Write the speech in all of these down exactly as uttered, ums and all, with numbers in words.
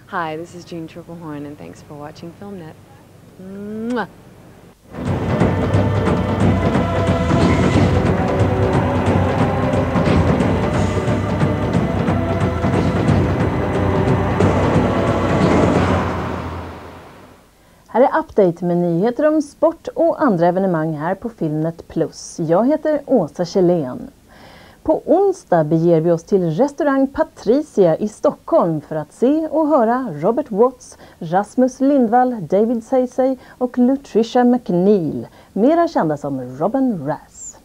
Hi, this is Jean Triplehorn and thanks for watching FilmNet. Mwah! Här är update med nyheter om sport och andra evenemang här på Filmnet Plus. Jag heter Åsa Kjellén. På onsdag beger vi oss till restaurang Patricia i Stockholm för att se och höra Robert Watts, Rasmus Lindvall, David Saysay och Lutricia McNeil, mera kända som Robin Rass.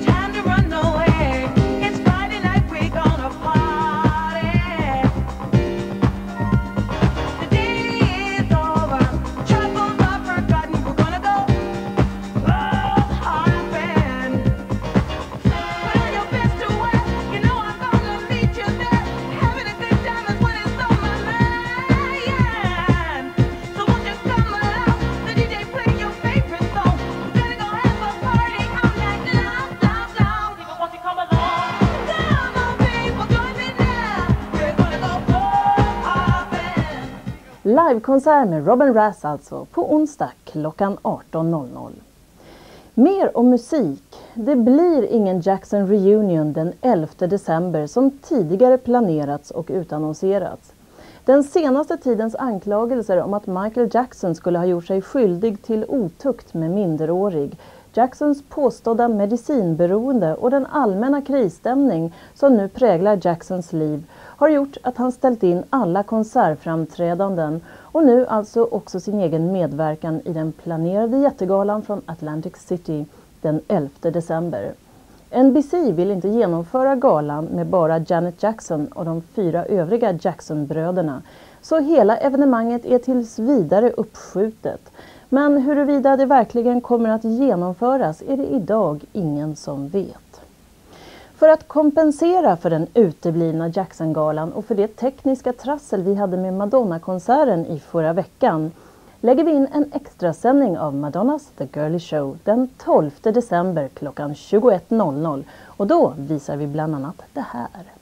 Livekonsert med Robin Rass alltså på onsdag klockan arton noll noll. Mer om musik. Det blir ingen Jackson Reunion den elfte december som tidigare planerats och utannonserats. Den senaste tidens anklagelser om att Michael Jackson skulle ha gjort sig skyldig till otukt med minderårig, Jacksons påstådda medicinberoende och den allmänna krisstämning som nu präglar Jacksons liv har gjort att han ställt in alla konsertframträdanden och nu alltså också sin egen medverkan i den planerade jättegalan från Atlantic City den elfte december. N B C vill inte genomföra galan med bara Janet Jackson och de fyra övriga Jackson-bröderna, så hela evenemanget är tills vidare uppskjutet. Men huruvida det verkligen kommer att genomföras är det idag ingen som vet. För att kompensera för den uteblivna Jackson-galan och för det tekniska trassel vi hade med Madonna-konserten i förra veckan lägger vi in en extra sändning av Madonnas The Girly Show den tolfte december klockan tjugoett noll noll och då visar vi bland annat det här.